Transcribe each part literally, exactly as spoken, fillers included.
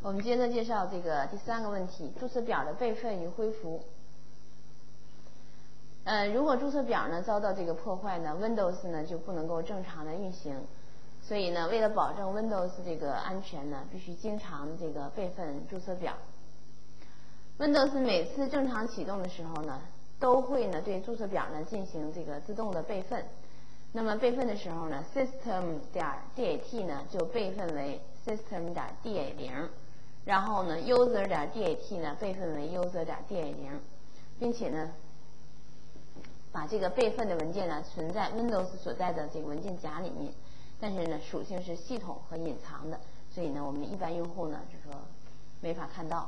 我们接着介绍这个第三个问题，注册表的备份与恢复。呃，如果注册表呢遭到这个破坏呢 ，Windows 呢就不能够正常的运行。所以呢，为了保证 Windows 这个安全呢，必须经常这个备份注册表。Windows 每次正常启动的时候呢，都会呢对注册表呢进行这个自动的备份。那么备份的时候呢 ，system 点 dat 呢就备份为 system 点 dat 零，然后呢 user 点 dat 呢备份为 user 点 dat 零，并且呢把这个备份的文件呢存在 Windows 所在的这个文件夹里面。但是呢，属性是系统和隐藏的，所以呢，我们一般用户呢就说没法看到。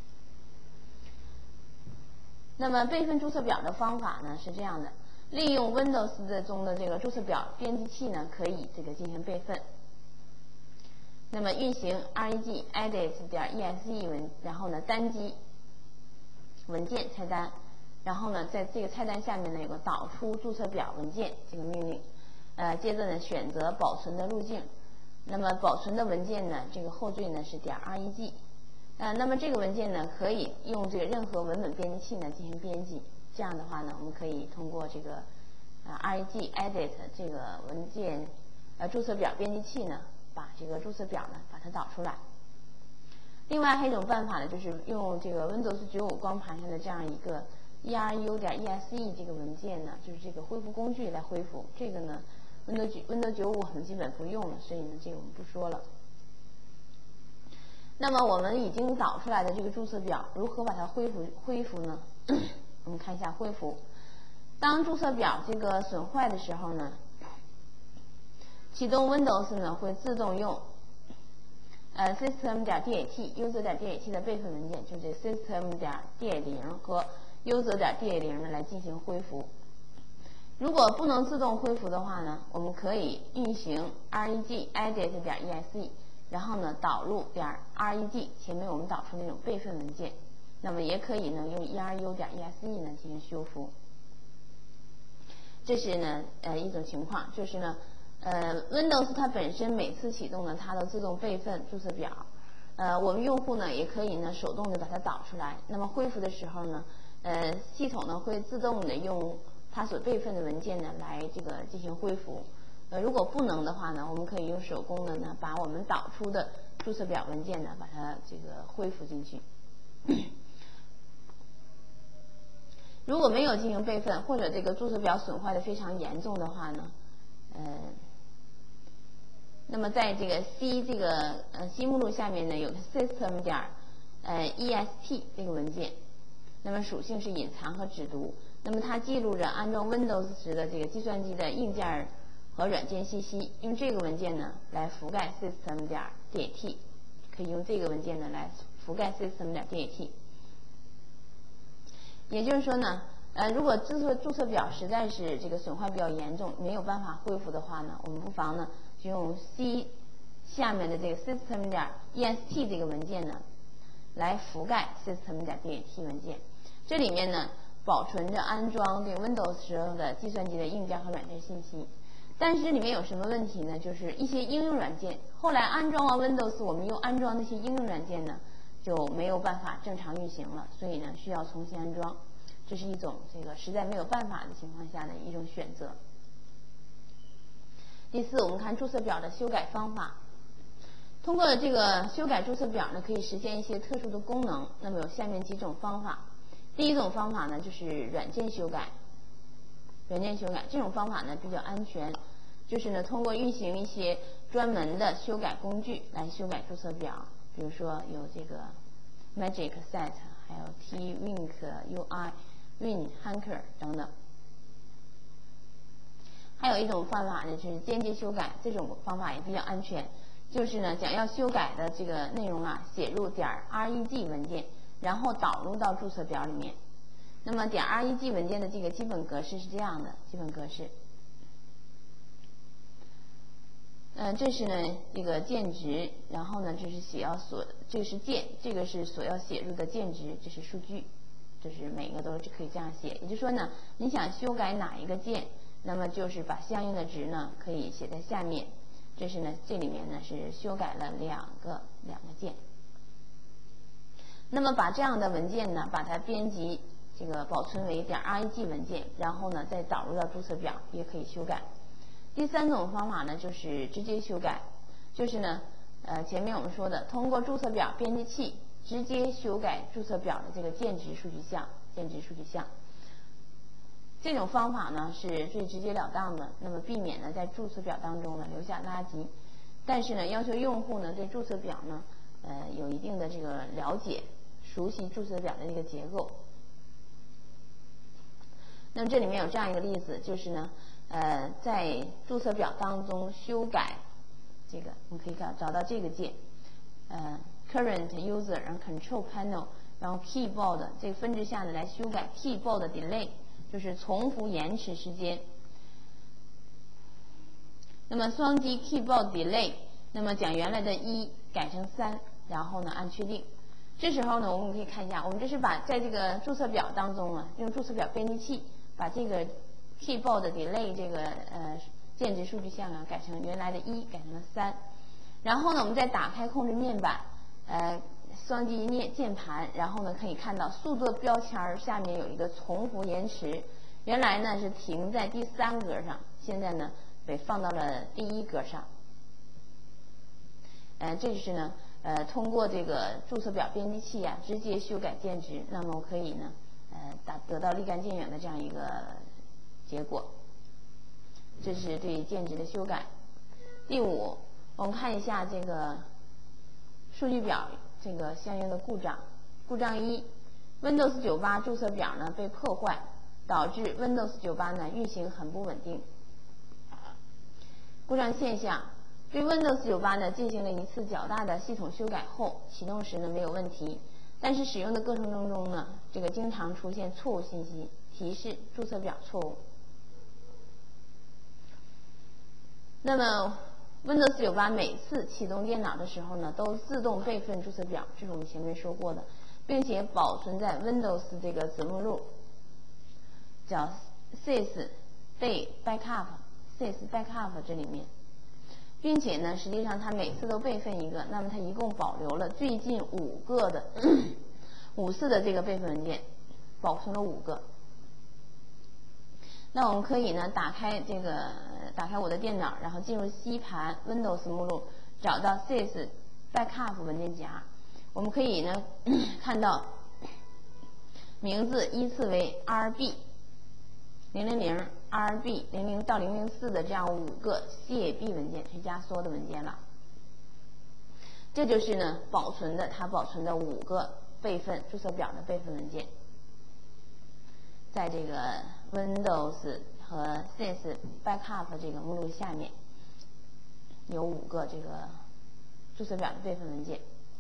那么备份注册表的方法呢是这样的：利用 Windows 的中的这个注册表编辑器呢，可以这个进行备份。那么运行 reg edit 点 exe 文，然后呢单击文件菜单，然后呢在这个菜单下面呢有个导出注册表文件这个命令。呃，接着呢，选择保存的路径。那么保存的文件呢，这个后缀呢是点 reg。呃，那么这个文件呢，可以用这个任何文本编辑器呢进行编辑。这样的话呢，我们可以通过这个呃 reg edit 这个文件呃注册表编辑器呢，把这个注册表呢把它导出来。另外还有一种办法呢，就是用这个 Windows 九五光盘上的这样一个 eru 点 exe 这个文件呢，就是这个恢复工具来恢复。这个呢。Windows Windows 九五我们基本不用了，所以呢，这个我们不说了。那么我们已经导出来的这个注册表，如何把它恢复恢复呢？我们看一下恢复。当注册表这个损坏的时候呢，启动 Windows 呢会自动用呃 system 点 dat、user 点 dat 的备份文件，就是 system 点 dat 零和 user 点 dat 零呢来进行恢复。如果不能自动恢复的话呢，我们可以运行 reg edit 点 exe， 然后呢导入点 reg 前面我们导出那种备份文件，那么也可以呢用 eru 点 exe 呢进行修复。这是呢呃一种情况，就是呢呃 Windows 它本身每次启动呢它都自动备份注册表，呃我们用户呢也可以呢手动的把它导出来。那么恢复的时候呢，呃系统呢会自动的用它所备份的文件呢，来这个进行恢复。呃，如果不能的话呢，我们可以用手工的呢，把我们导出的注册表文件呢，把它这个恢复进去。如果没有进行备份，或者这个注册表损坏的非常严重的话呢，呃，那么在这个 C 这个呃 C 目录下面呢，有个 system 点呃 est 这个文件，那么属性是隐藏和只读。那么它记录着安装 Windows 时的这个计算机的硬件和软件信息，用这个文件呢来覆盖 system 点 dat， 可以用这个文件呢来覆盖 system 点 dat。也就是说呢，呃，如果注册注册表实在是这个损坏比较严重，没有办法恢复的话呢，我们不妨呢就用 C 下面的这个 system 点 est 这个文件呢来覆盖 system 点 dat 文件，这里面呢保存着安装这个 Windows 时候的计算机的硬件和软件信息。但是这里面有什么问题呢？就是一些应用软件后来安装完 Windows， 我们又安装那些应用软件呢就没有办法正常运行了，所以呢需要重新安装，这是一种这个实在没有办法的情况下的一种选择。第四，我们看注册表的修改方法。通过这个修改注册表呢，可以实现一些特殊的功能。那么有下面几种方法。第一种方法呢，就是软件修改。软件修改这种方法呢比较安全，就是呢通过运行一些专门的修改工具来修改注册表，比如说有这个 Magic Set， 还有 T-Wink U I、WinHanker 等等。还有一种方法呢就是间接修改，这种方法也比较安全，就是呢将要修改的这个内容啊写入点 reg 文件，然后导入到注册表里面。那么点 reg 文件的这个基本格式是这样的，基本格式。嗯、呃，这是呢这个键值，然后呢这是写要所，这个是键，这个是所要写入的键值，这是数据，这是每个都可以这样写。也就是说呢，你想修改哪一个键，那么就是把相应的值呢可以写在下面。这是呢这里面呢是修改了两个两个键。 那么把这样的文件呢，把它编辑这个保存为点 .reg 文件，然后呢再导入到注册表，也可以修改。第三种方法呢，就是直接修改，就是呢，呃，前面我们说的，通过注册表编辑器直接修改注册表的这个键值数据项，键值数据项。这种方法呢是最直截了当的，那么避免呢在注册表当中呢留下垃圾，但是呢要求用户呢对注册表呢呃有一定的这个了解，熟悉注册表的这个结构。那么这里面有这样一个例子，就是呢呃在注册表当中修改这个，我们可以看找到这个键，呃 current user 然后 control panel 然后 keyboard 这个分支下呢来修改 keyboard delay。就是重复延迟时间。那么双击 keyboard delay， 那么将原来的一改成三，然后呢按确定。这时候呢，我们可以看一下，我们这是把在这个注册表当中啊，用注册表编辑器把这个 keyboard delay 这个呃键值数据项啊改成原来的一，改成了三。然后呢，我们再打开控制面板，呃。双击键键盘，然后呢可以看到速度标签下面有一个重复延迟，原来呢是停在第三格上，现在呢被放到了第一格上。呃，这就是呢呃通过这个注册表编辑器啊直接修改键值，那么可以呢呃达得到立竿见影的这样一个结果。这是对键值的修改。第五，我们看一下这个数据表。这个相应的故障，故障一 ，Windows 九十八注册表呢被破坏，导致 Windows 九十八呢运行很不稳定。故障现象，对 Windows 九十八呢进行了一次较大的系统修改后，启动时呢没有问题，但是使用的过程当中呢，这个经常出现错误信息，提示注册表错误。那么Windows 九十八每次启动电脑的时候呢，都自动备份注册表，这是我们前面说过的，并且保存在 Windows 这个子目录，叫 sys day backup sys backup 这里面，并且呢，实际上它每次都备份一个，那么它一共保留了最近五个的五次的这个备份文件，保存了五个。那我们可以呢打开这个打开我的电脑，然后进入 C 盘 Windows 目录，找到 sys backup 文件夹。我们可以呢看到名字依次为 R B 零零零 R B 零零到零零四的这样五个 C A B 文件，是压缩的文件了。这就是呢保存的它保存的五个备份注册表的备份文件。在这个 Windows 和 sys backup 这个目录下面有五个这个注册表的备份文件。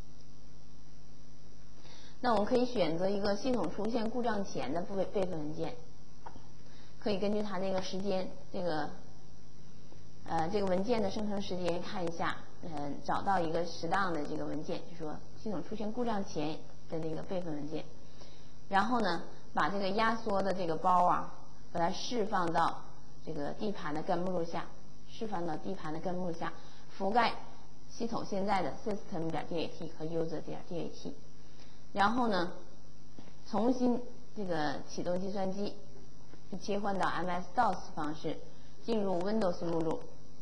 那我们可以选择一个系统出现故障前的备备份文件，可以根据它这个时间，这个呃这个文件的生成时间看一下，呃找到一个适当的这个文件，就是说系统出现故障前的这个备份文件，然后呢。把这个压缩的这个包啊，把它释放到这个D盘的根目录下，释放到D盘的根目录下，覆盖系统现在的 system 点 dat 和 user 点 dat， 然后呢，重新这个启动计算机，切换到 M S DOS 方式，进入 Windows 目录。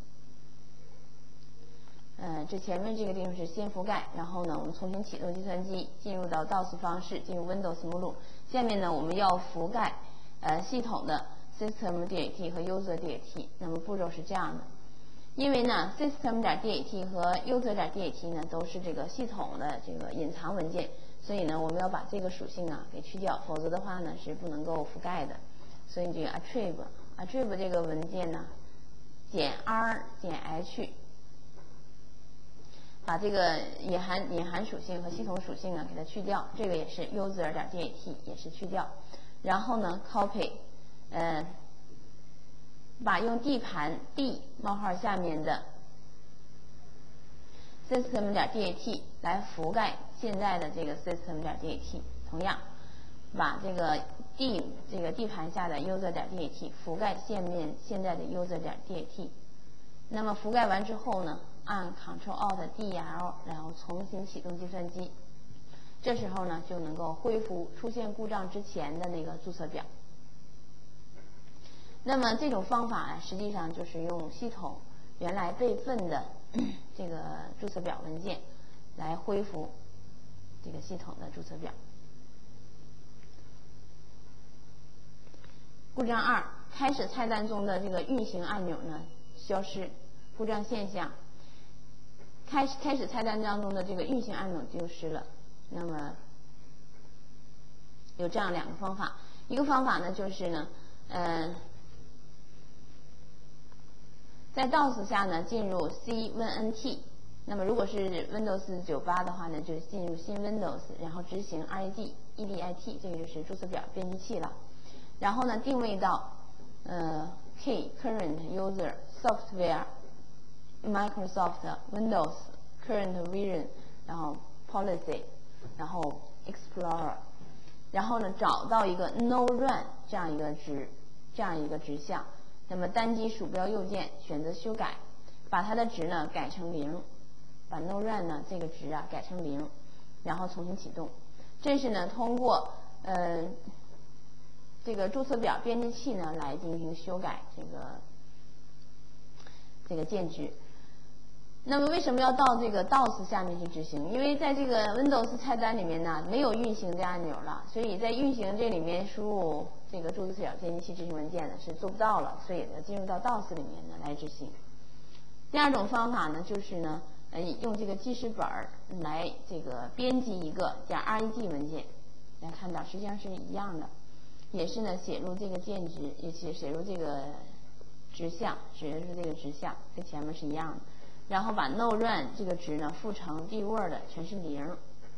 呃，这前面这个地方是先覆盖，然后呢，我们重新启动计算机，进入到 DOS 方式，进入 Windows 目录。下面呢，我们要覆盖呃系统的 system 点 dat 和 user 点 dat。那么步骤是这样的，因为呢 system 点 dat 和 user 点 dat 呢都是这个系统的这个隐藏文件，所以呢，我们要把这个属性啊给去掉，否则的话呢是不能够覆盖的。所以这个 attrib attrib 这个文件呢，减 r 减 h。把这个隐含隐含属性和系统属性啊给它去掉，这个也是 user 点 dat 也是去掉，然后呢 copy， 呃，把用 D 盘 D 冒号下面的 system 点 dat 来覆盖现在的这个 system 点 dat， 同样把这个 D 这个 D 盘下的 user 点 dat 覆盖现面现在的 user 点 dat， 那么覆盖完之后呢？按 Ctrl Alt D L， 然后重新启动计算机。 这时候呢就能够恢复出现故障之前的那个注册表。那么这种方法呢，实际上就是用系统原来备份的这个注册表文件来恢复这个系统的注册表。故障二，开始菜单中的这个运行按钮呢消失，故障现象。开始开始菜单当中的这个运行按钮丢失了。那么有这样两个方法，一个方法呢就是呢，呃，在 DOS 下呢进入 C Win N T。那么如果是 Windows 九十八的话呢，就进入新 Windows， 然后执行 R E G E D I T， 这个就是注册表编辑器了。然后呢定位到呃 Key Current User Software Microsoft Windows Current Version， 然后 Policy， 然后 Explorer， 然后呢找到一个 No Run 这样一个值，这样一个值项。那么单击鼠标右键选择修改，把它的值呢改成零，把 No Run 呢这个值啊改成零，然后重新启动。这是呢通过呃这个注册表编辑器呢来进行修改这个这个键值。那么为什么要到这个 DOS 下面去执行？因为在这个 Windows 菜单里面呢没有运行这按钮了，所以在运行这里面输入这个注册表编辑器执行文件呢是做不到了，所以呢进入到 DOS 里面呢来执行。第二种方法呢就是呢呃用这个记事本来这个编辑一个加 R E G 文件，大家看到实际上是一样的，也是呢写入这个键值，也写写入这个值项，写入这个值项，跟前面是一样的。然后把 No Run 这个值呢复成 dword 全是零，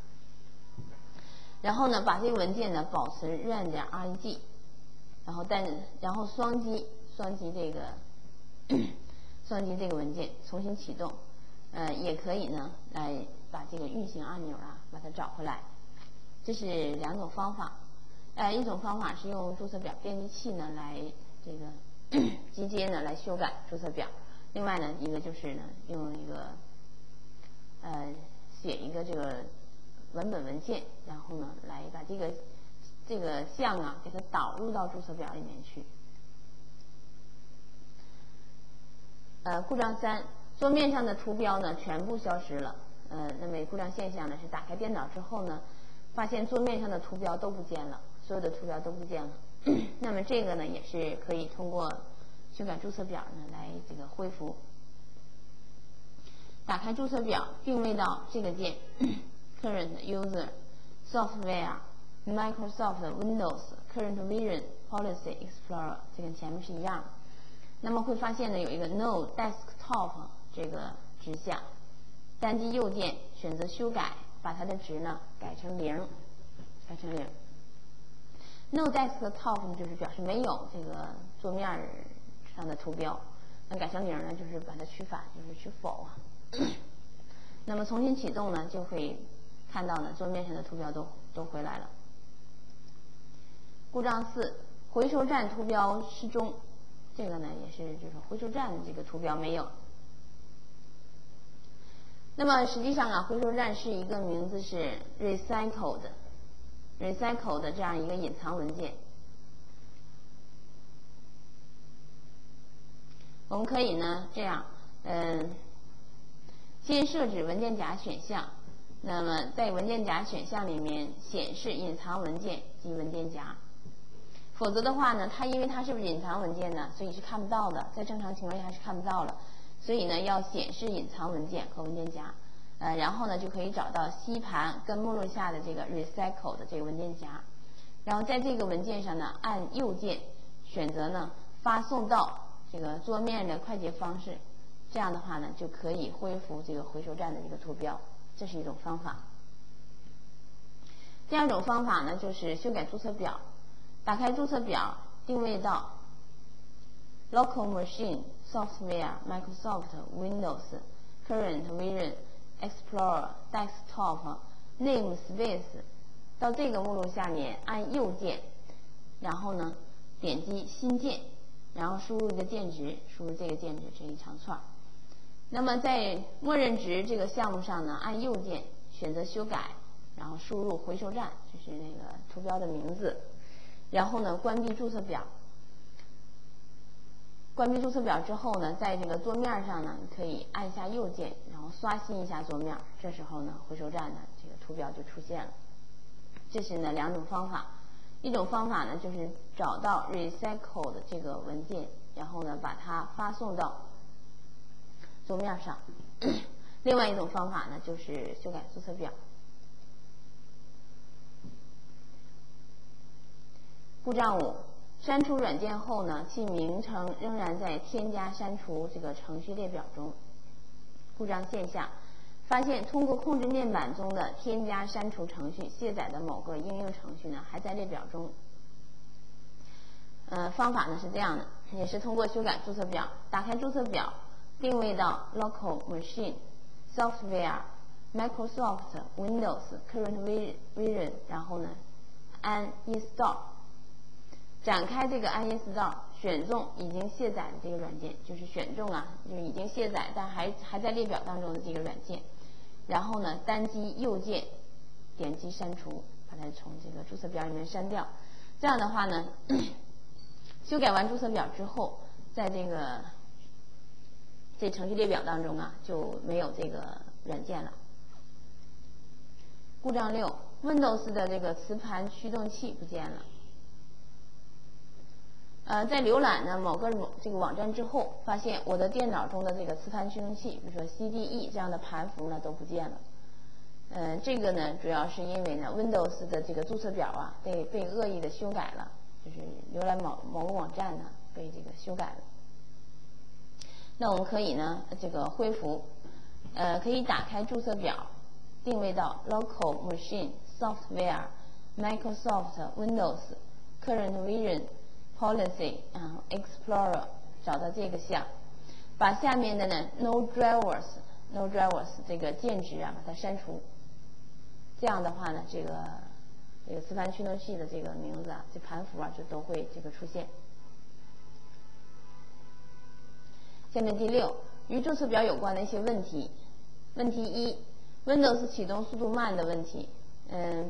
然后呢把这个文件呢保存 run 点 R E G， 然后但然后双击双击这个双击这个文件重新启动，呃也可以呢来把这个运行按钮啊把它找回来。这是两种方法，呃一种方法是用注册表编辑器呢来这个直接呢来修改注册表。另外呢，一个就是呢，用一个呃写一个这个文本文件，然后呢，来把这个这个项啊给它导入到注册表里面去。呃，故障三，桌面上的图标呢全部消失了。呃，那么故障现象呢是打开电脑之后呢，发现桌面上的图标都不见了，所有的图标都不见了。那么这个呢也是可以通过修改注册表呢来这个恢复。打开注册表，定位到这个键 Current User Software Microsoft Windows Current Version Policy Explorer， 这跟前面是一样的。那么会发现呢有一个 No Desktop 这个值项，单击右键选择修改，把它的值呢改成零，改成零。No Desktop 就是表示没有这个桌面上的图标，那改成零呢就是把它取反，就是取否啊。那么重新启动呢就会看到呢桌面上的图标都都回来了。故障四，回收站图标失踪，这个呢也是就是回收站的这个图标没有。那么实际上啊，回收站是一个名字是 recycled recycled 这样一个隐藏文件。我们可以呢这样，嗯，先设置文件夹选项，那么在文件夹选项里面显示隐藏文件及文件夹。否则的话呢，它因为它是不是隐藏文件呢，所以是看不到的，在正常情况下是看不到了。所以呢，要显示隐藏文件和文件夹，呃，然后呢就可以找到吸盘跟目录下的这个 recycle 的这个文件夹，然后在这个文件上呢按右键选择呢发送到这个桌面的快捷方式，这样的话呢就可以恢复这个回收站的一个图标，这是一种方法。第二种方法呢就是修改注册表，打开注册表，定位到 Local Machine Software Microsoft Windows Current Version Explorer Desktop Namespace， 到这个目录下面按右键，然后呢点击新键，然后输入一个键值，输入这个键值这一长串。那么在默认值这个项目上呢，按右键选择修改， 然后输入回收站，就是那个图标的名字，然后呢关闭注册表。关闭注册表之后呢，在这个桌面上呢，你可以按下右键，然后刷新一下桌面，这时候呢回收站呢这个图标就出现了。这是呢两种方法，一种方法呢就是找到 recycle 的这个文件，然后呢把它发送到桌面上。另外一种方法呢就是修改注册表。故障五，删除软件后呢，其名称仍然在添加删除这个程序列表中。故障现象，发现通过控制面板中的添加删除程序卸载的某个应用程序呢还在列表中。呃，方法呢是这样的，也是通过修改注册表，打开注册表，定位到 local machine software Microsoft Windows Current Version， 然后呢按 install。展开这个 uninstall， 选中已经卸载的这个软件，就是选中啊，就是已经卸载但还还在列表当中的这个软件，然后呢单击右键，点击删除，把它从这个注册表里面删掉。这样的话呢，修改完注册表之后，在这个这程序列表当中啊就没有这个软件了。故障六 ，Windows 的这个磁盘驱动器不见了。呃，在浏览呢某个这个网站之后，发现我的电脑中的这个磁盘驱动器，比如说 C D E 这样的盘符呢都不见了。呃，这个呢主要是因为呢 Windows 的这个注册表啊被被恶意的修改了，就是浏览某某个网站呢被这个修改了。那我们可以呢这个恢复，呃，可以打开注册表，定位到 Local Machine Software Microsoft Windows Current Version Policy， 然后 Explorer， 找到这个项，把下面的呢 No Drivers No Drivers 这个键值啊把它删除。这样的话呢，这个这个磁盘驱动器的这个名字啊，这盘符啊就都会这个出现。下面第六，与注册表有关的一些问题。问题一 ，Windows 启动速度慢的问题。嗯。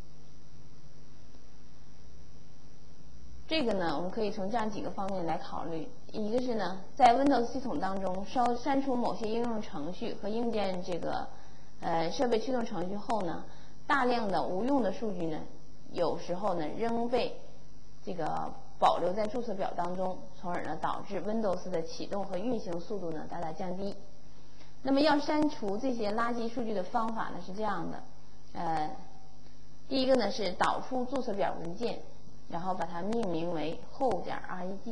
这个呢，我们可以从这样几个方面来考虑。一个是呢，在 Windows 系统当中，稍删除某些应用程序和硬件这个呃设备驱动程序后呢，大量的无用的数据呢，有时候呢仍被这个保留在注册表当中，从而呢导致 Windows 的启动和运行速度呢大大降低。那么要删除这些垃圾数据的方法呢是这样的，呃，第一个呢是导出注册表文件。然后把它命名为 whole 点 reg，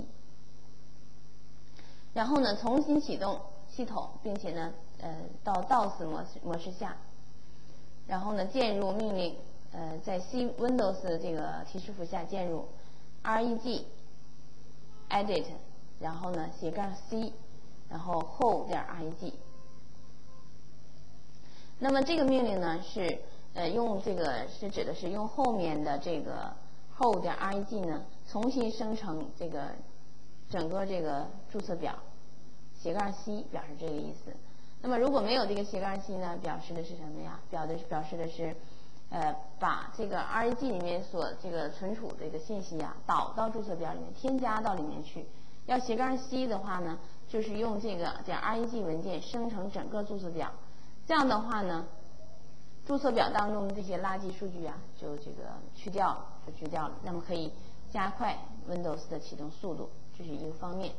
然后呢重新启动系统，并且呢呃到 DOS 模式模式下，然后呢键入命令，呃在 C Windows 的这个提示符下键入 reg edit， 然后呢斜杠 C， 然后 whole 点 reg。那么这个命令呢是呃用这个是指的是用后面的这个whole 点 reg 呢，重新生成这个整个这个注册表，斜杠 C 表示这个意思。那么如果没有这个斜杠 C 呢，表示的是什么呀？表的表示的是，呃，把这个 reg 里面所这个存储这个信息啊，导到注册表里面，添加到里面去。要斜杠 C 的话呢，就是用这个点 reg 文件生成整个注册表。这样的话呢，注册表当中的这些垃圾数据啊，就这个去掉了。就去掉了，那么可以加快 Windows 的启动速度，这是一个方面。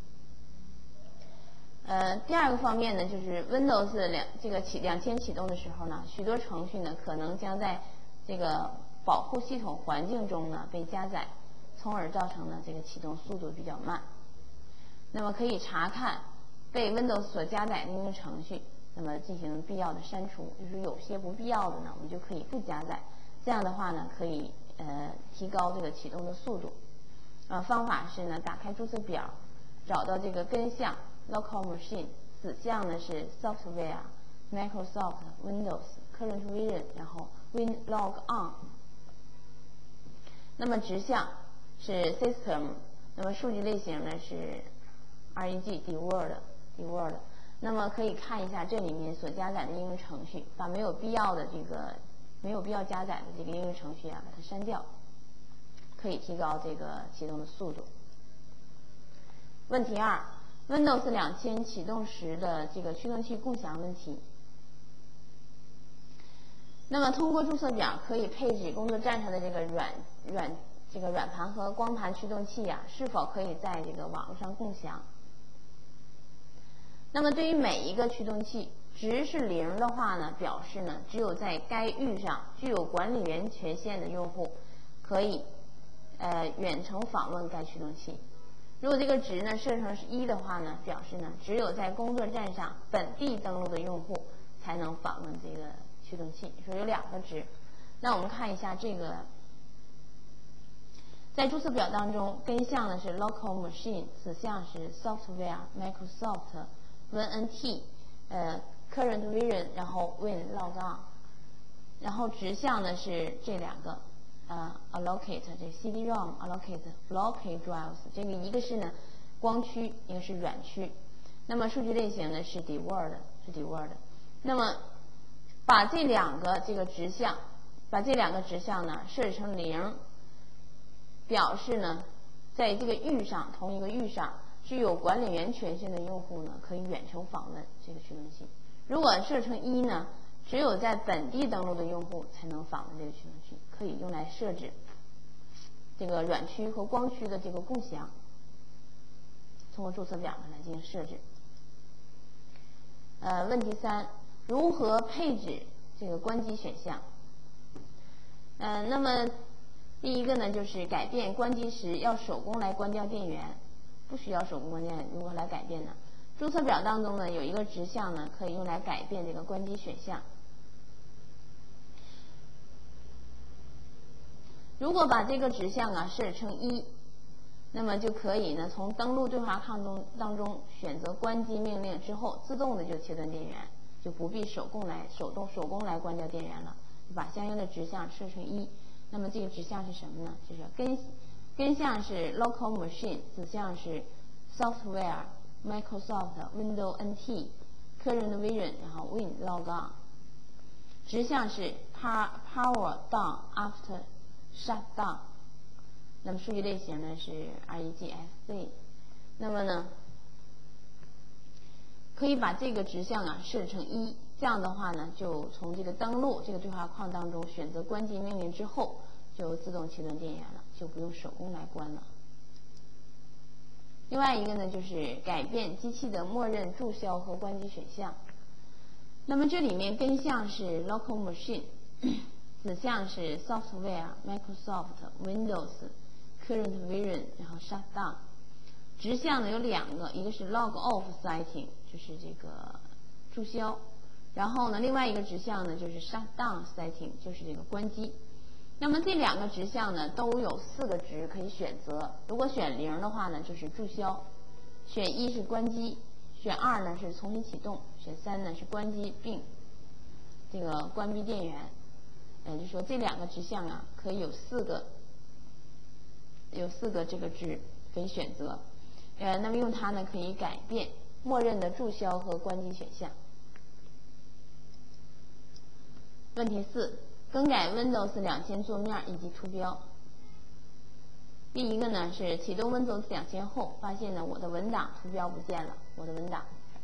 呃，第二个方面呢，就是 Windows 两这个启两千启动的时候呢，许多程序呢可能将在这个保护系统环境中呢被加载，从而造成呢这个启动速度比较慢。那么可以查看被 Windows 所加载的应用程序，那么进行必要的删除，就是有些不必要的呢，我们就可以不加载。这样的话呢，可以呃提高这个启动的速度。呃，方法是呢，打开注册表，找到这个根项 Local Machine， 子项呢是 Software Microsoft Windows Current Version， 然后 WinLog On。那么直项是 System， 那么数据类型呢是 reg dword dword。那么可以看一下这里面所加载的应用程序，把没有必要的这个没有必要加载的这个应用程序啊，把它删掉，可以提高这个启动的速度。问题二 ，Windows 两千启动时的这个驱动器共享问题。那么通过注册表可以配置工作站上的这个软软这个软盘和光盘驱动器啊，是否可以在这个网络上共享？那么对于每一个驱动器，值是零的话呢，表示呢只有在该域上具有管理员权限的用户可以呃远程访问该驱动器。如果这个值呢设成是一的话呢，表示呢只有在工作站上本地登录的用户才能访问这个驱动器。说有两个值，那我们看一下这个，在注册表当中，根项呢是 local machine， 子项是 software Microsoft Win N T， 呃 current version， 然后 Win log on， 然后值项呢是这两个。呃 allocate 这 C D ROM allocate floppy drives， 这个一个是呢光驱，一个是软驱。那么数据类型呢是 D word 是 D word。那么把这两个这个值项，把这两个值项呢设置成零，表示呢在这个域上同一个域上具有管理员权限的用户呢可以远程访问这个驱动器。如果设成一呢，只有在本地登录的用户才能访问这个驱动器，可以用来设置这个软驱和光驱的这个共享。通过注册表呢来进行设置。呃，问题三，如何配置这个关机选项？嗯、呃，那么第一个呢就是改变关机时要手工来关掉电源，不需要手工关电，如何来改变呢？注册表当中呢有一个值项呢可以用来改变这个关机选项。如果把这个值项啊设置成一，那么就可以呢从登录对话框中当中选择关机命令之后，自动的就切断电源，就不必手工来手动手工来关掉电源了。就把相应的值项设成一。那么这个值项是什么呢？就是根根项是 local machine， 子项是 software Microsoft Windows N T current version， 然后 Win log on。值项是 power down after shutdown。那么数据类型呢是 R E G F Z。那么呢，可以把这个值项啊设置成一，这样的话呢，就从这个登录这个对话框当中选择关机命令之后，就自动切断电源了，就不用手工来关了。另外一个呢，就是改变机器的默认注销和关机选项。那么这里面根项是 local machine， 子项是 software Microsoft Windows current version， 然后 shutdown。值项呢有两个，一个是 log off setting， 就是这个注销，然后呢另外一个值项呢就是 shutdown setting， 就是这个关机。那么这两个值项呢都有四个值可以选择，如果选零的话呢就是注销，选一是关机，选二呢是重新启动，选三呢是关机并这个关闭电源。也就是说这两个值项啊可以有四个有四个这个值可以选择。呃，那么用它呢可以改变默认的注销和关机选项。问题四，更改 Windows 两千桌面以及图标。第一个呢是启动 Windows 两千后，发现呢我的文档图标不见了，我的文档。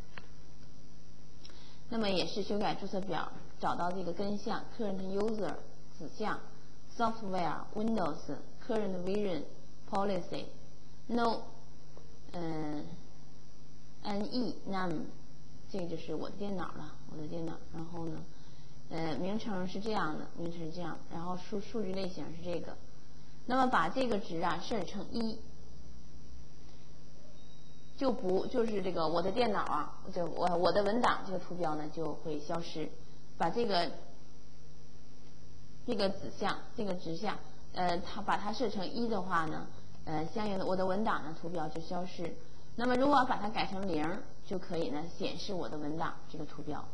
那么也是修改注册表，找到这个根项 Current User， 子项 Software Windows Current Version Policy No 嗯 N E Num， 这个就是我的电脑了，我的电脑。然后呢，呃，名称是这样的，名称是这样，然后数数据类型是这个。那么把这个值啊设置成一，就不就是这个我的电脑啊，就我我的文档这个图标呢就会消失。把这个这个子项这个值项，呃，它把它设成一的话呢。呃，相应的我的文档呢图标就消失。那么如果把它改成零，就可以呢显示我的文档这个图标。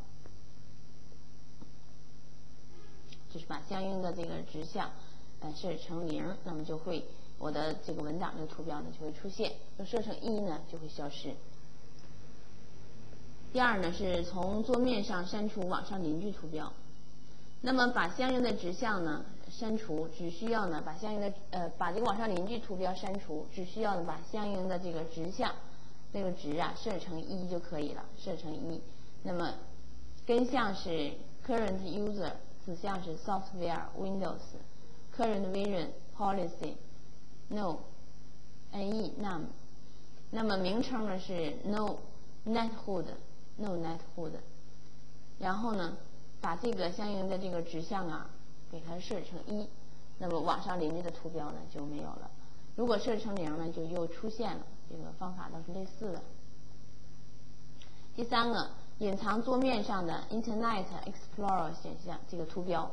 就是把相应的这个值项呃设置成零，那么就会我的这个文档这个图标呢就会出现。就设成一呢就会消失。第二呢是从桌面上删除网上邻居图标。 那么把相应的值项呢删除，只需要呢把相应的呃把这个网上邻居图标删除，只需要呢把相应的这个值项这个值啊设成一就可以了，设成一。那么根项是 current user， 子项是 software Windows current version policy no ne num。那么名称呢是 no nethood no nethood。然后呢把这个相应的这个值项啊给它设成一，那么网上邻居的图标呢就没有了。如果设成零呢就又出现了，这个方法都是类似的。第三个，隐藏桌面上的 Internet Explorer 选项这个图标，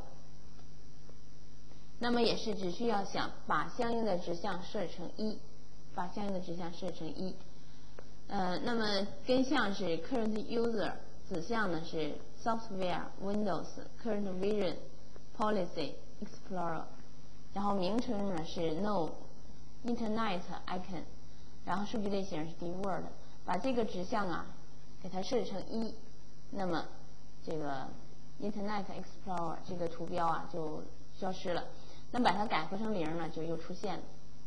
那么也是只需要想把相应的值项设成一，把相应的值项设成一。呃，那么根项是 current user， 子项呢是 software Windows current version policy Explorer， 然后名称呢是 no Internet icon， 然后数据类型是 dword， 把这个值项啊给它设成一，那么这个 Internet Explorer 这个图标啊就消失了。那把它改合成零呢，就又出现了。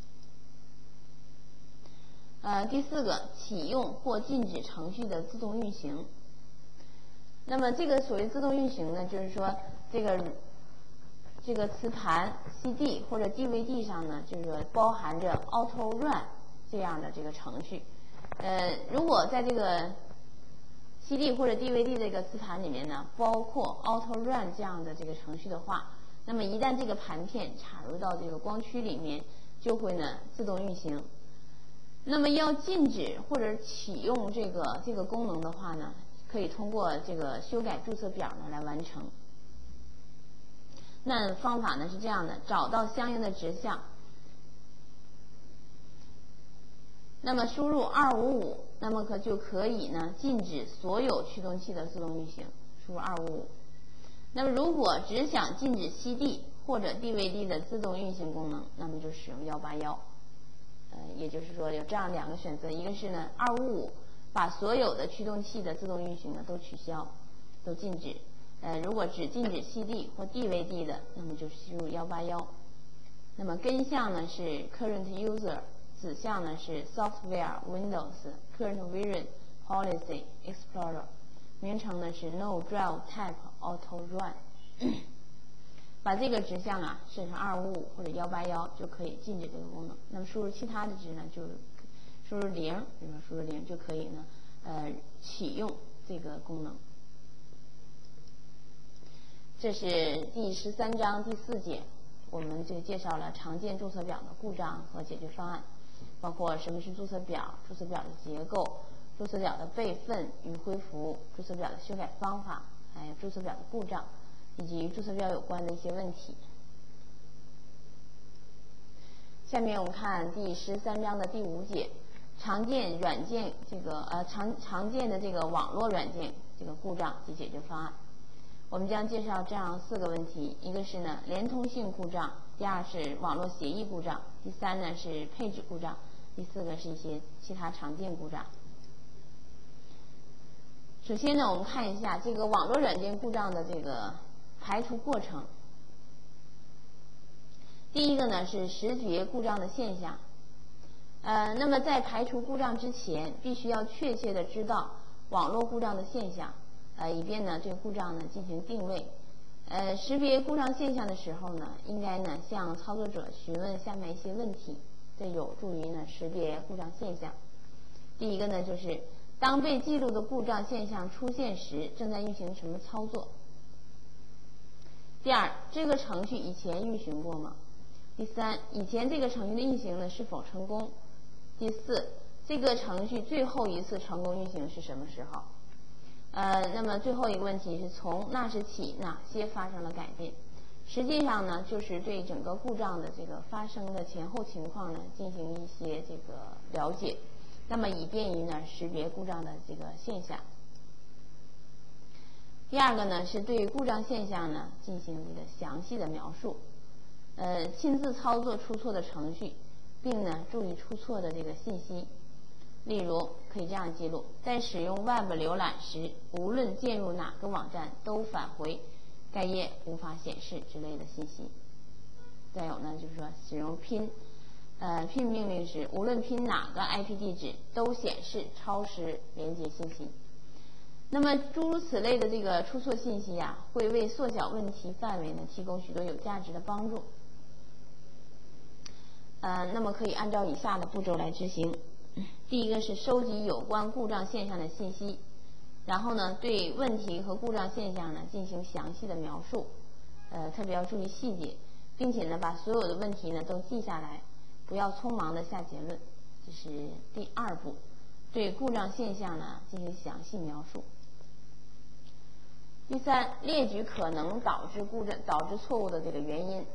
呃，第四个，启用或禁止程序的自动运行。那么这个所谓自动运行呢，就是说这个这个磁盘 C D 或者 D V D 上呢，就是包含着 Auto Run 这样的这个程序。呃，如果在这个 C D 或者 D V D 这个磁盘里面呢，包括 Auto Run 这样的这个程序的话，那么一旦这个盘片插入到这个光驱里面，就会呢自动运行。那么要禁止或者启用这个这个功能的话呢，可以通过这个修改注册表呢来完成。那方法呢是这样的，找到相应的值项，那么输入二五五，那么可就可以呢禁止所有驱动器的自动运行，输入二五五。那么如果只想禁止 C D 或者 D V D 的自动运行功能，那么就使用一八一。呃，也就是说有这样两个选择，一个是呢二五五，把所有的驱动器的自动运行呢都取消，都禁止。呃，如果只禁止 C D 或 D V D 的，那么就输入一八一。那么根项呢是 current user， 子项呢是 software Windows current version policy Explorer， 名称呢是 no drive type auto run。把这个值项啊设成二五五或者一八一就可以禁止这个功能。那么输入其他的值呢，就输入零，比如说输入零就可以呢，呃，启用这个功能。这是第十三章第四节，我们就介绍了常见注册表的故障和解决方案，包括什么是注册表、注册表的结构、注册表的备份与恢复、注册表的修改方法，还有注册表的故障，以及与注册表有关的一些问题。下面我们看第十三章的第五节，常见软件这个呃常常见的这个网络软件这个故障及解决方案。我们将介绍这样四个问题：一个是呢连通性故障，第二是网络协议故障，第三呢是配置故障，第四个是一些其他常见故障。首先呢，我们看一下这个网络软件故障的这个排除过程。第一个呢是识别故障的现象，呃，那么在排除故障之前，必须要确切的知道网络故障的现象，呃，以便呢对故障呢进行定位。呃，识别故障现象的时候呢，应该呢向操作者询问下面一些问题，这有助于呢识别故障现象。第一个呢就是当被记录的故障现象出现时，正在运行什么操作？第二，这个程序以前运行过吗？第三，以前这个程序的运行呢是否成功？第四，这个程序最后一次成功运行是什么时候？呃，那么最后一个问题是从那时起哪些发生了改变？实际上呢，就是对整个故障的这个发生的前后情况呢进行一些这个了解，那么以便于呢识别故障的这个现象。第二个呢是对故障现象呢进行这个详细的描述，呃，亲自操作出错的程序，并呢注意出错的这个信息。例如可以这样记录：在使用 Web 浏览时，无论键入哪个网站，都返回该页无法显示之类的信息。再有呢，就是说使用拼，呃拼命令时，无论拼哪个 I P 地址都显示超时连接信息。那么诸如此类的这个出错信息啊，会为缩小问题范围呢提供许多有价值的帮助。呃，那么可以按照以下的步骤来执行。第一个是收集有关故障现象的信息，然后呢对问题和故障现象呢进行详细的描述，呃特别要注意细节，并且呢把所有的问题呢都记下来，不要匆忙的下结论。这是第二步，对故障现象呢进行详细描述。第三，列举可能导致故障导致错误的这个原因。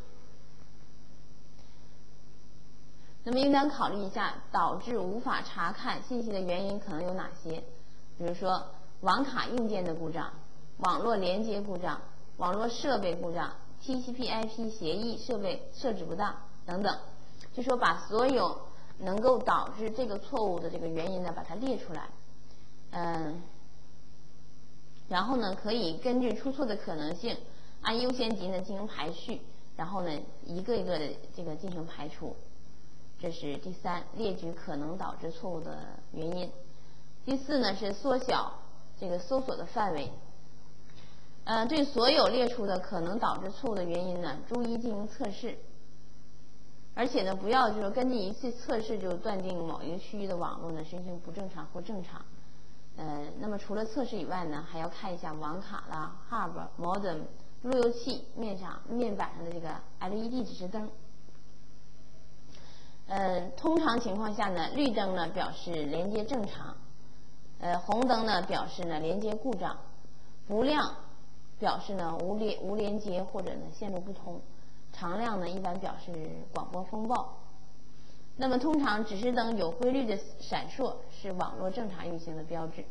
那么应当考虑一下导致无法查看信息的原因可能有哪些，比如说网卡硬件的故障、网络连接故障、网络设备故障、T C P I P 协议设备设置不当等等。就说把所有能够导致这个错误的这个原因呢，把它列出来，嗯。然后呢，可以根据出错的可能性，按优先级呢进行排序，然后呢一个一个的这个进行排除。这是第三，列举可能导致错误的原因。第四呢是缩小这个搜索的范围。呃，对所有列出的可能导致错误的原因呢，逐一进行测试。而且呢，不要就是根据一次测试就断定某一个区域的网络呢实行不正常或正常。呃，那么除了测试以外呢，还要看一下网卡啦、hub、modem、路由器面上面板上的这个 L E D 指示灯。呃，通常情况下呢，绿灯呢表示连接正常，呃，红灯呢表示呢连接故障，不亮表示呢无连无连接或者呢线路不通，常亮呢一般表示广播风暴。那么通常指示灯有规律的闪烁是网络正常运行的标志。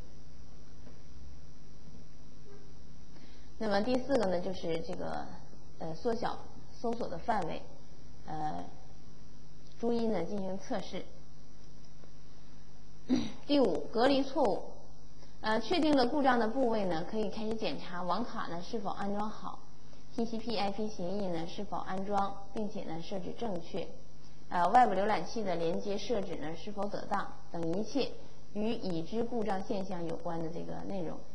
那么第四个呢，就是这个呃缩小搜索的范围，呃，逐一呢进行测试。第五，隔离错误，呃，确定了故障的部位呢，可以开始检查网卡呢是否安装好 ，T C P I P 协议呢是否安装，并且呢设置正确。呃，外部浏览器的连接设置呢是否得当等一切与已知故障现象有关的这个内容。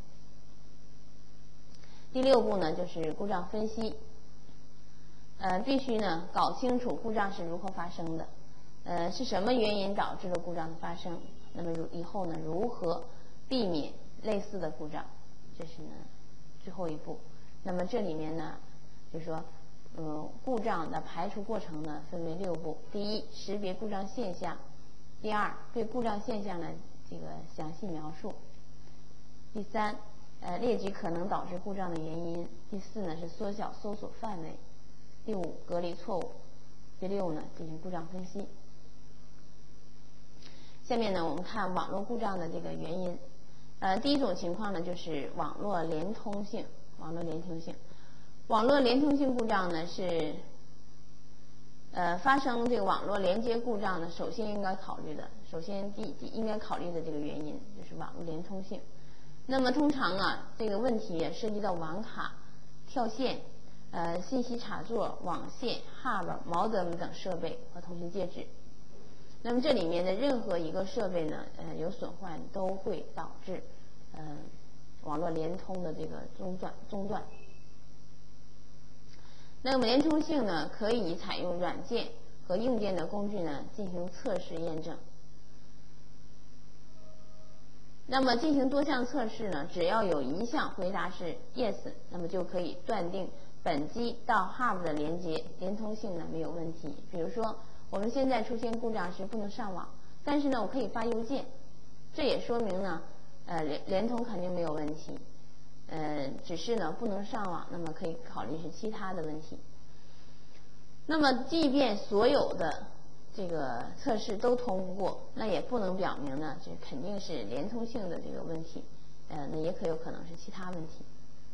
第六步呢就是故障分析，呃，必须呢搞清楚故障是如何发生的，呃，是什么原因导致了故障的发生，那么如以后呢如何避免类似的故障，这是呢最后一步。那么这里面呢就是说。呃，故障的排除过程呢，分为六步。第一，识别故障现象；第二，对故障现象呢这个详细描述；第三，呃，列举可能导致故障的原因；第四呢是缩小搜索范围；第五，隔离错误；第六呢进行故障分析。下面呢我们看网络故障的这个原因。呃，第一种情况呢就是网络连通性，网络连通性。网络连通性故障呢是，呃，发生这个网络连接故障呢，首先应该考虑的，首先第第应该考虑的这个原因就是网络连通性。那么通常啊，这个问题也涉及到网卡、跳线、呃信息插座、网线、hub、modem 等设备和通讯介质。那么这里面的任何一个设备呢，呃有损坏都会导致，呃网络连通的这个中断中断。那么连通性呢，可以采用软件和硬件的工具呢进行测试验证。那么进行多项测试呢，只要有一项回答是 yes， 那么就可以断定本机到 hub 的连接连通性呢没有问题。比如说我们现在出现故障时不能上网，但是呢我可以发邮件，这也说明呢呃连连通肯定没有问题。呃，只是呢不能上网，那么可以考虑是其他的问题。那么，即便所有的这个测试都通过，那也不能表明呢这肯定是连通性的这个问题，呃，那也可有可能是其他问题。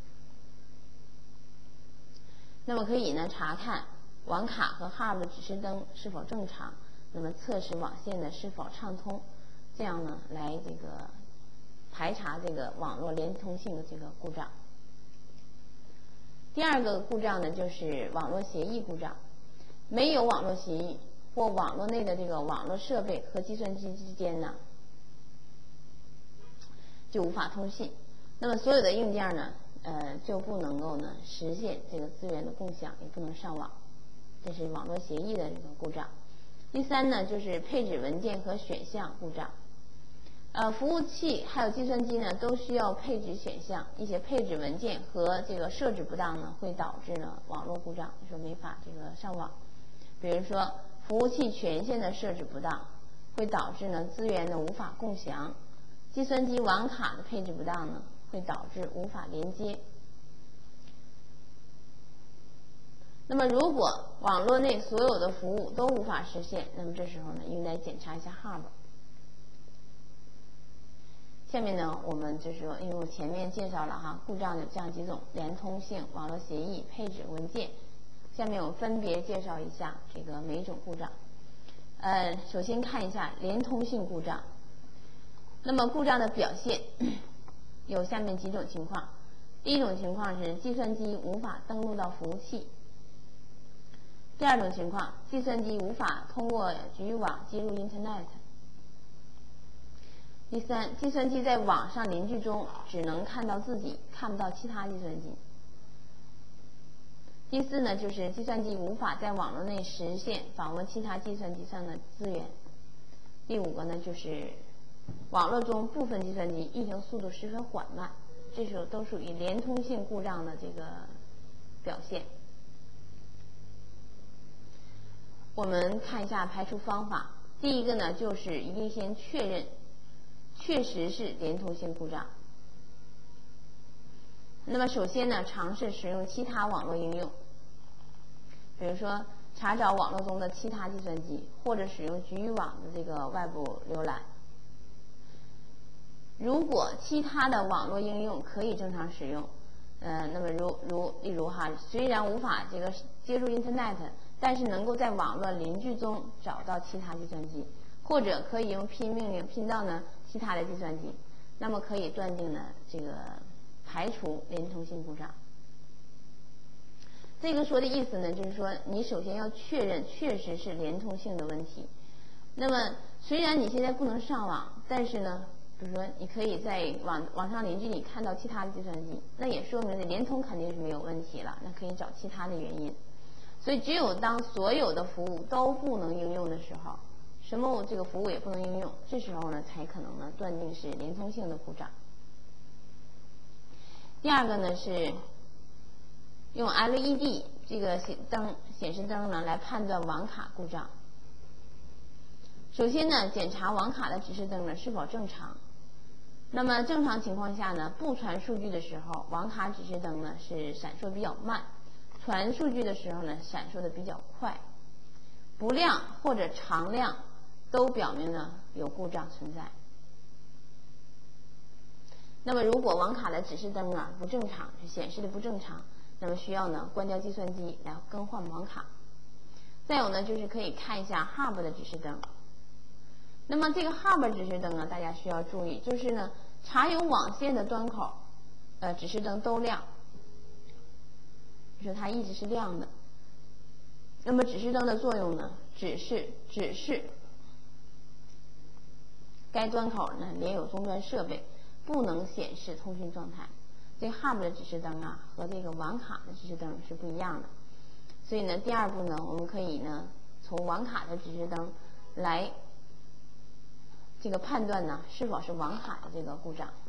那么可以呢查看网卡和 hub 指示灯是否正常，那么测试网线呢是否畅通，这样呢来这个。排查这个网络连通性的这个故障。 第二个故障呢，就是网络协议故障。没有网络协议或网络内的这个网络设备和计算机之间呢，就无法通信。那么所有的硬件呢，呃，就不能够呢实现这个资源的共享，也不能上网。这是网络协议的这个故障。第三呢，就是配置文件和选项故障。呃，服务器还有计算机呢，都需要配置选项，一些配置文件和这个设置不当呢，会导致呢网络故障，说没法这个上网。比如说，服务器权限的设置不当，会导致呢资源呢无法共享；计算机网卡的配置不当呢，会导致无法连接。那么，如果网络内所有的服务都无法实现，那么这时候呢，应该检查一下 hub。下面呢，我们就是说，因为我前面介绍了哈，故障有这样几种：连通性、网络协议、配置文件。下面我分别介绍一下这个每一种故障。呃，首先看一下连通性故障。那么故障的表现有下面几种情况。第一种情况是计算机无法登录到服务器。第二种情况，计算机无法通过局域网接入 Internet。第三，计算机在网上邻居中只能看到自己，看不到其他计算机。第四呢，就是计算机无法在网络内实现访问其他计算机上的资源。第五个呢，就是网络中部分计算机运行速度十分缓慢，这时候都属于连通性故障的这个表现。我们看一下排除方法。第一个呢，就是一定先确认确实是连通性故障。那么首先呢，尝试使用其他网络应用，比如说查找网络中的其他计算机，或者使用局域网的这个外部浏览。如果其他的网络应用可以正常使用，呃，那么如如例如哈，虽然无法这个接入 Internet， 但是能够在网络邻居中找到其他计算机，或者可以用拼命令拼到呢其他的计算机，那么可以断定呢这个排除连通性故障。这个说的意思呢，就是说你首先要确认确实是连通性的问题。那么虽然你现在不能上网，但是呢，比如说你可以在网网上邻居里看到其他的计算机，那也说明呢连通肯定是没有问题了，那可以找其他的原因。所以只有当所有的服务都不能应用的时候，什么这个服务也不能应用，这时候呢才可能呢断定是连通性的故障。第二个呢是用 L E D 这个显灯显示灯呢来判断网卡故障。首先呢，检查网卡的指示灯呢是否正常。那么正常情况下呢，不传数据的时候，网卡指示灯呢是闪烁比较慢；传数据的时候呢，闪烁的比较快。不亮或者常亮都表明呢有故障存在。那么如果网卡的指示灯啊不正常，是显示的不正常，那么需要呢关掉计算机来更换网卡。再有呢，就是可以看一下 hub 的指示灯。那么这个 hub 指示灯呢，大家需要注意，就是呢插有网线的端口，呃指示灯都亮，就是它一直是亮的。那么指示灯的作用呢，只是指示该端口呢连有终端设备，不能显示通讯状态。这 hub 的指示灯啊和这个网卡的指示灯是不一样的。所以呢，第二步呢，我们可以呢从网卡的指示灯来这个判断呢是否是网卡的这个故障。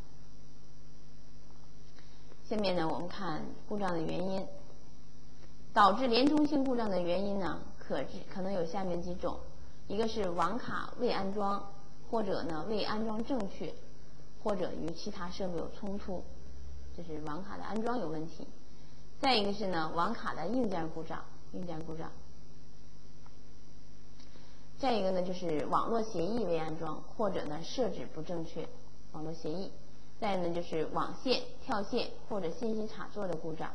下面呢，我们看故障的原因。导致连通性故障的原因呢，可可能有下面几种：一个是网卡未安装，或者呢未安装正确，或者与其他设备有冲突，这是网卡的安装有问题。再一个是呢网卡的硬件故障，硬件故障。再一个呢就是网络协议未安装，或者呢设置不正确，网络协议。再一个呢就是网线跳线或者信息插座的故障。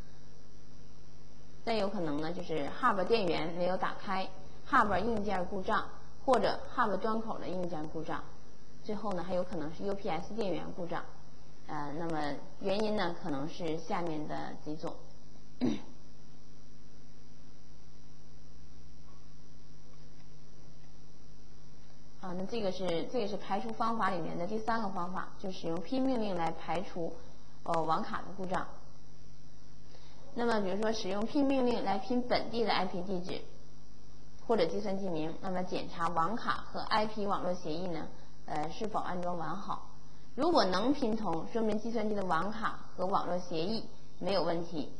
再有可能呢，就是 hub 电源没有打开 ，hub 硬件故障，或者 hub 端口的硬件故障。最后呢，还有可能是 U P S 电源故障。呃，那么原因呢，可能是下面的几种。 啊，那这个是这个是排除方法里面的第三个方法，就使用拼命令来排除呃网卡的故障。那么比如说使用拼命令来拼本地的 I P 地址或者计算机名，那么检查网卡和 I P 网络协议呢呃是否安装完好。如果能拼通，说明计算机的网卡和网络协议没有问题。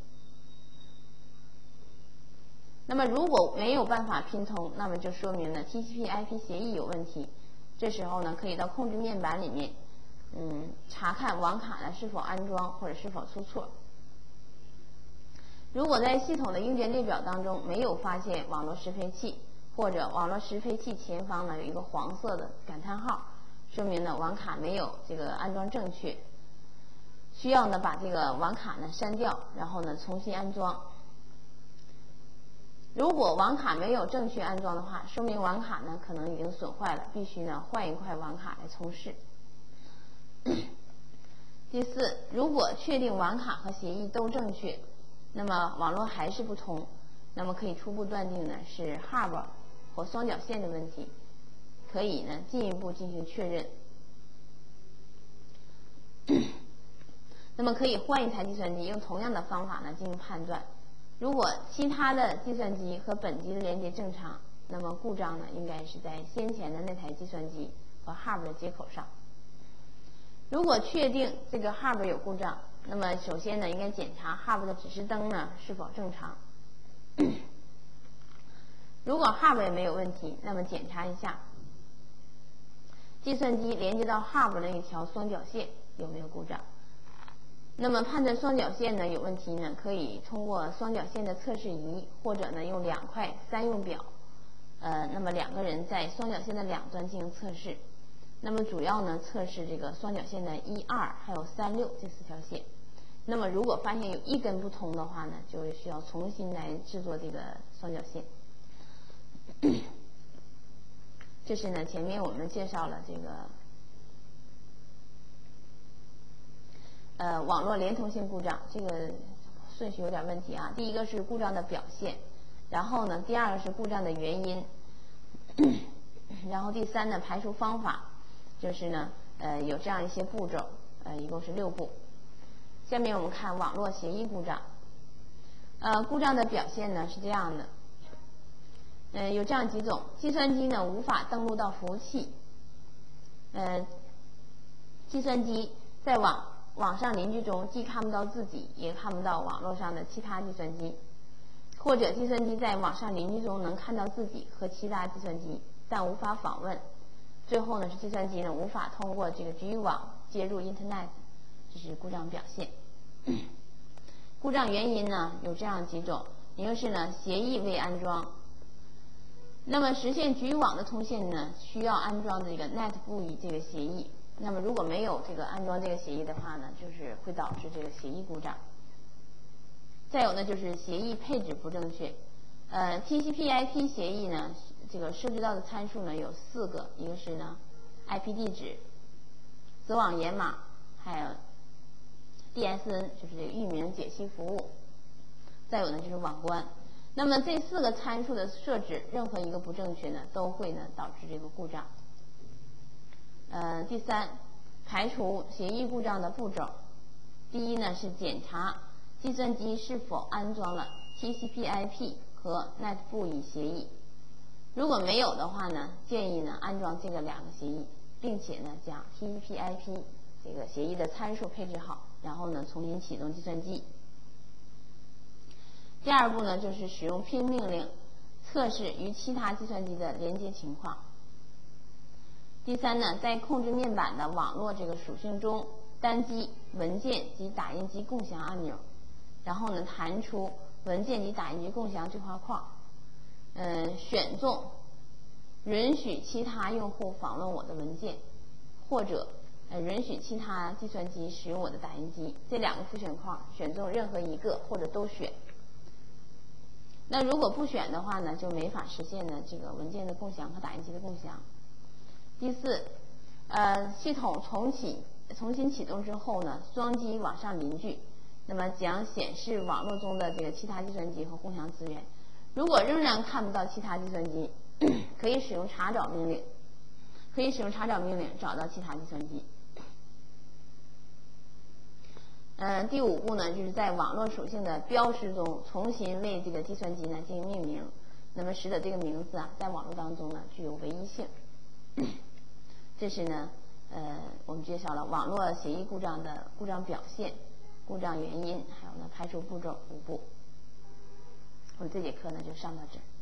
那么如果没有办法拼通，那么就说明呢 T C P I P 协议有问题。这时候呢，可以到控制面板里面，嗯，查看网卡呢是否安装或者是否出错。如果在系统的硬件列表当中没有发现网络适配器，或者网络适配器前方呢有一个黄色的感叹号，说明呢网卡没有这个安装正确，需要呢把这个网卡呢删掉，然后呢重新安装。如果网卡没有正确安装的话，说明网卡呢可能已经损坏了，必须呢换一块网卡来重试。第四，如果确定网卡和协议都正确，那么网络还是不通，那么可以初步断定呢是 hub 或双绞线的问题，可以呢进一步进行确认。那么可以换一台计算机，用同样的方法呢进行判断。如果其他的计算机和本机的连接正常，那么故障呢应该是在先前的那台计算机和 hub 的接口上。如果确定这个 hub 有故障，那么首先呢应该检查 hub 的指示灯呢是否正常。如果 hub 也没有问题，那么检查一下计算机连接到 hub 那一条双绞线有没有故障。那么判断双绞线呢有问题呢，可以通过双绞线的测试仪，或者呢用两块三用表，呃，那么两个人在双绞线的两端进行测试。那么主要呢测试这个双绞线的一二还有三六这四条线。那么如果发现有一根不通的话呢，就需要重新来制作这个双绞线。这是呢前面我们介绍了这个呃网络连通性故障，这个顺序有点问题啊。第一个是故障的表现，然后呢第二个是故障的原因，然后第三呢排除方法，就是呢呃有这样一些步骤，呃一共是六步。下面我们看网络协议故障。呃故障的表现呢是这样的，呃有这样几种：计算机呢无法登录到服务器，呃计算机在网网上邻居中既看不到自己，也看不到网络上的其他计算机，或者计算机在网上邻居中能看到自己和其他计算机，但无法访问。最后呢是计算机呢无法通过这个局域网接入 Internet， 这是故障表现。故障原因呢有这样几种，一个是呢协议未安装。那么实现局域网的通信呢，需要安装这个 Net 部域这个协议。那么如果没有这个安装这个协议的话呢，就是会导致这个协议故障。再有呢就是协议配置不正确。呃 T C P I P 协议呢，这个涉及到的参数呢有四个，一个是呢 I P 地址、子网延码，还有 D S N 就是这个域名解析服务，再有呢就是网关。那么这四个参数的设置，任何一个不正确呢，都会呢导致这个故障。呃，第三，排除协议故障的步骤。第一呢是检查计算机是否安装了 T C P I P 和 Net 部域协议。如果没有的话呢，建议呢安装这个两个协议，并且呢将 T C P I P 这个协议的参数配置好，然后呢重新启动计算机。第二步呢就是使用拼命令测试与其他计算机的连接情况。第三呢，在控制面板的网络这个属性中，单击文件及打印机共享按钮，然后呢弹出文件及打印机共享对话框，呃，选中允许其他用户访问我的文件，或者呃允许其他计算机使用我的打印机，这两个副选框选中任何一个或者都选。那如果不选的话呢，就没法实现呢这个文件的共享和打印机的共享。第四，呃，系统重启重新启动之后呢，双机网上邻居那么将显示网络中的这个其他计算机和共享资源。如果仍然看不到其他计算机，可以使用查找命令，可以使用查找命令找到其他计算机。嗯，第五步呢，就是在网络属性的标识中重新为这个计算机呢进行命名，那么使得这个名字啊在网络当中呢具有唯一性。这是呢，呃，我们介绍了网络协议故障的故障表现、故障原因，还有呢排除步骤五步。我们这节课呢就上到这儿。